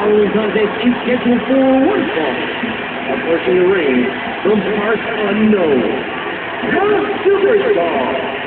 following contest is scheduled for one fall. Approaching the ring from parts unknown, the Superstar.